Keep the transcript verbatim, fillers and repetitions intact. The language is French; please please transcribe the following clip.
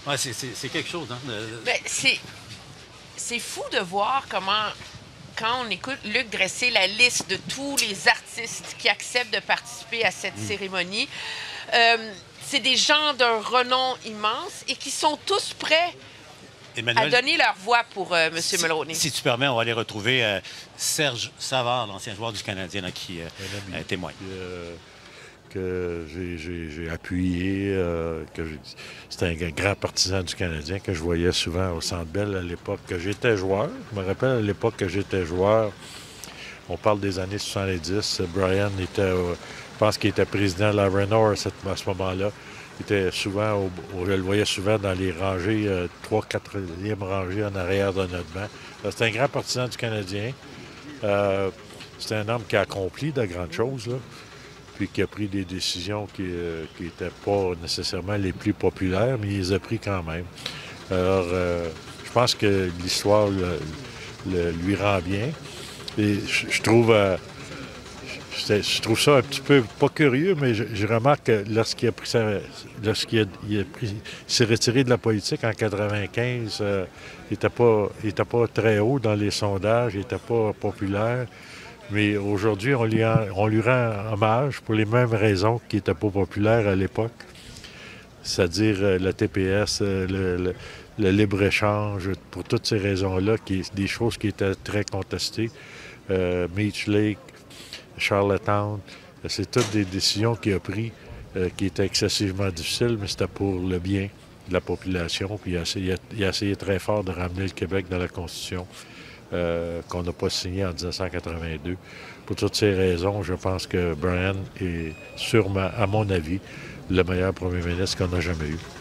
Ouais, c'est quelque chose, hein? De... Ben, c'est c'est fou de voir comment, quand on écoute Luc dresser la liste de tous les artistes qui acceptent de participer à cette Mm. cérémonie, euh, c'est des gens d'un renom immense et qui sont tous prêts à Emmanuel, donner leur voix pour euh, M. si, Mulroney. si tu permets, on va aller retrouver euh, Serge Savard, l'ancien joueur du Canadien, là, qui euh, Un ami euh, témoigne. euh, que j'ai appuyé, euh, que c'était un grand partisan du Canadien que je voyais souvent au Centre Bell à l'époque que j'étais joueur. Je me rappelle à l'époque que j'étais joueur, on parle des années soixante-dix, Brian était, euh, je pense qu'il était président de la Renault à ce moment-là. Il était souvent, au, au, je le voyais souvent dans les rangées, euh, trois, quatrième rangées en arrière de notre banc. C'était un grand partisan du Canadien. Euh, c'est un homme qui a accompli de grandes choses, là, puis qui a pris des décisions qui n'étaient euh, pas nécessairement les plus populaires, mais il les a pris quand même. Alors, euh, je pense que l'histoire le, le, lui rend bien. Et je, je trouve... Euh, Je trouve ça un petit peu, pas curieux, mais je, je remarque que lorsqu'il a pris sa, lorsqu'il a, il a pris, s'est retiré de la politique en quatre-vingt-quinze, euh, il n'était pas, il était pas très haut dans les sondages, il n'était pas populaire. Mais aujourd'hui, on, on lui rend hommage pour les mêmes raisons qu'il n'était pas populaire à l'époque. C'est-à-dire euh, le T P S, euh, le, le, le libre-échange, pour toutes ces raisons-là, qui, des choses qui étaient très contestées. Euh, Meech Lake, Charlottetown, c'est toutes des décisions qu'il a prises euh, qui étaient excessivement difficiles, mais c'était pour le bien de la population. Puis il a essayé, il a essayé très fort de ramener le Québec dans la Constitution euh, qu'on n'a pas signée en dix-neuf cent quatre-vingt-deux. Pour toutes ces raisons, je pense que Brian est sûrement, à mon avis, le meilleur premier ministre qu'on a jamais eu.